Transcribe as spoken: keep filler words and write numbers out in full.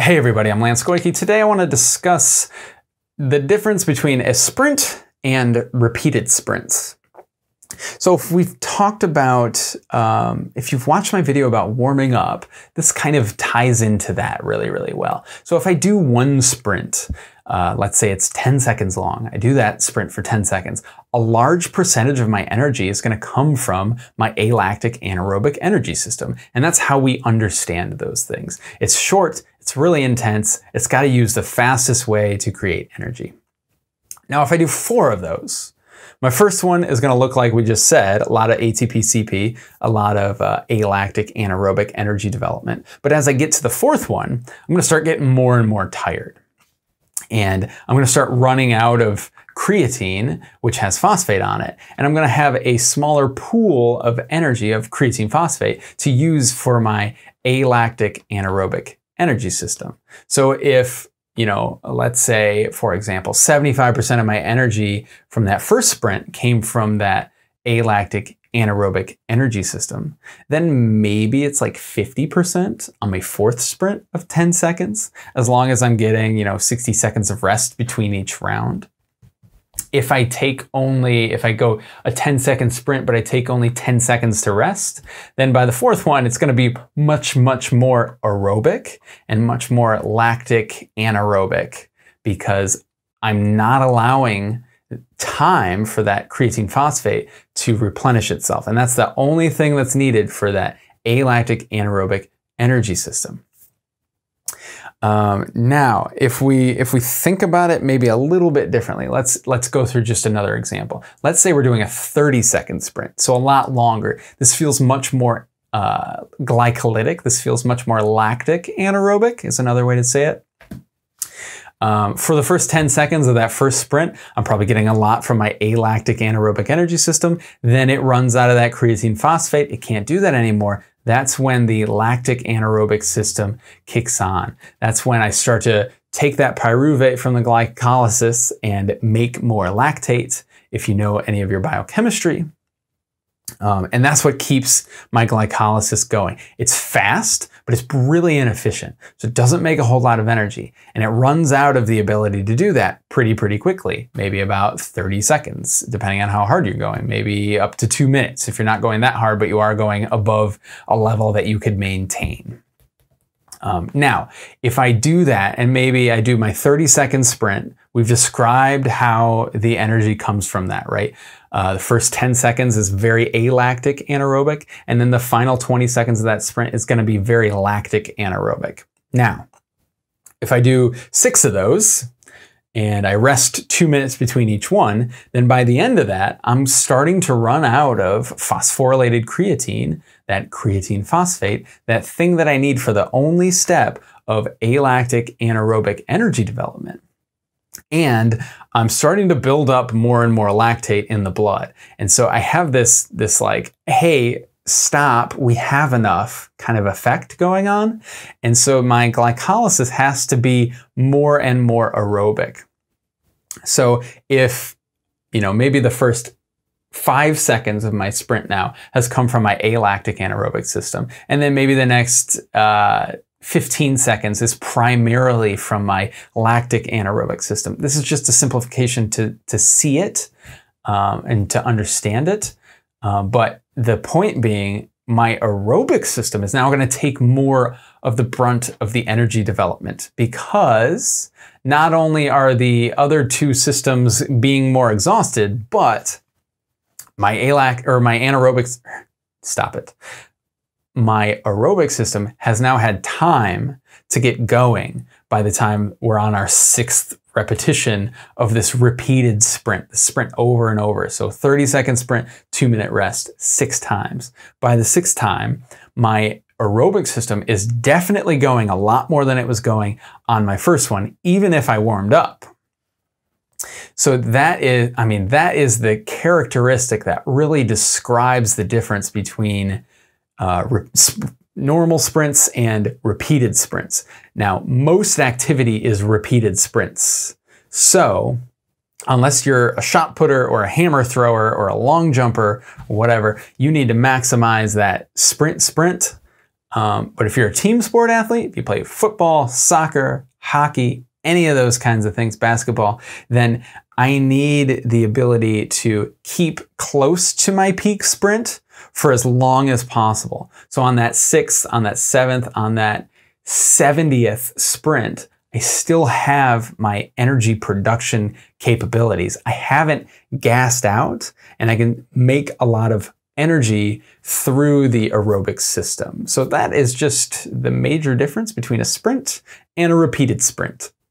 Hey everybody, I'm Lance Goyke. Today I want to discuss the difference between a sprint and repeated sprints. So if we've talked about, um, if you've watched my video about warming up, this kind of ties into that really, really well. So if I do one sprint, uh, let's say it's ten seconds long, I do that sprint for ten seconds, a large percentage of my energy is going to come from my alactic anaerobic energy system. And that's how we understand those things. It's short, it's really intense, it's got to use the fastest way to create energy. Now, if I do four of those, my first one is going to look like we just said, a lot of A T P C P, a lot of uh, alactic anaerobic energy development. But as I get to the fourth one, I'm going to start getting more and more tired. And I'm going to start running out of creatine, which has phosphate on it. And I'm going to have a smaller pool of energy of creatine phosphate to use for my alactic anaerobic energy system. So if you know, let's say, for example, seventy-five percent of my energy from that first sprint came from that alactic anaerobic energy system, then maybe it's like fifty percent on my fourth sprint of ten seconds, as long as I'm getting, you know, sixty seconds of rest between each round. If I take only, if I go a ten second sprint, but I take only ten seconds to rest, then by the fourth one, it's going to be much, much more aerobic and much more lactic anaerobic, because I'm not allowing time for that creatine phosphate to replenish itself. And that's the only thing that's needed for that alactic anaerobic energy system. Um, now, if we if we think about it maybe a little bit differently, let's let's go through just another example. Let's say we're doing a thirty second sprint, so a lot longer. This feels much more uh, glycolytic. This feels much more lactic anaerobic is another way to say it. Um, for the first ten seconds of that first sprint, I'm probably getting a lot from my alactic anaerobic energy system. Then it runs out of that creatine phosphate. It can't do that anymore. That's when the lactic anaerobic system kicks on. That's when I start to take that pyruvate from the glycolysis and make more lactate, if you know any of your biochemistry. Um, and that's what keeps my glycolysis going. It's fast, but it's really inefficient. So it doesn't make a whole lot of energy. And it runs out of the ability to do that pretty, pretty quickly. Maybe about thirty seconds, depending on how hard you're going. Maybe up to two minutes if you're not going that hard, but you are going above a level that you could maintain. Um, now, if I do that, and maybe I do my thirty second sprint, we've described how the energy comes from that, right? Uh, the first ten seconds is very alactic anaerobic, and then the final twenty seconds of that sprint is going to be very lactic anaerobic. Now, if I do six of those, and I rest two minutes between each one, then by the end of that, I'm starting to run out of phosphorylated creatine, that creatine phosphate, that thing that I need for the only step of alactic anaerobic energy development. And I'm starting to build up more and more lactate in the blood. And so I have this, this like, hey, stop, we have enough kind of effect going on. And so my glycolysis has to be more and more aerobic. So if, you know, maybe the first five seconds of my sprint now has come from my alactic anaerobic system, and then maybe the next uh, fifteen seconds is primarily from my lactic anaerobic system. This is just a simplification to, to see it um, and to understand it. Um, but the point being, my aerobic system is now going to take more of the brunt of the energy development, because not only are the other two systems being more exhausted, but my alac or my anaerobic, stop it. My aerobic system has now had time to get going by the time we're on our sixth repetition of this repeated sprint, the sprint over and over. So thirty second sprint, two minute rest, six times. By the sixth time, my aerobic system is definitely going a lot more than it was going on my first one, even if I warmed up. So that is, I mean, that is the characteristic that really describes the difference between uh, normal sprints and repeated sprints. Now, most activity is repeated sprints. So unless you're a shot putter or a hammer thrower or a long jumper, or whatever, you need to maximize that sprint sprint Um, but if you're a team sport athlete, if you play football, soccer, hockey, any of those kinds of things, basketball, then I need the ability to keep close to my peak sprint for as long as possible. So on that sixth, on that seventh, on that seventieth sprint, I still have my energy production capabilities. I haven't gassed out, and I can make a lot of energy through the aerobic system. So that is just the major difference between a sprint and a repeated sprint.